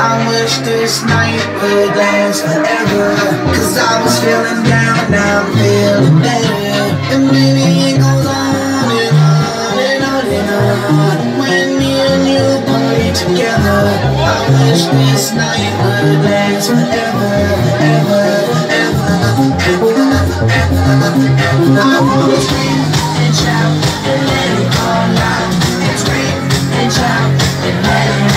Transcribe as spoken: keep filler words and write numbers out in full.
I wish this night would last forever, cause I was feeling down, now I'm feeling better. And maybe it goes on and on and on and on when me and you party together. I wish this night would last forever, ever, ever, ever, ever, ever. I wanna scream and shout and let it all out. And scream and shout and let it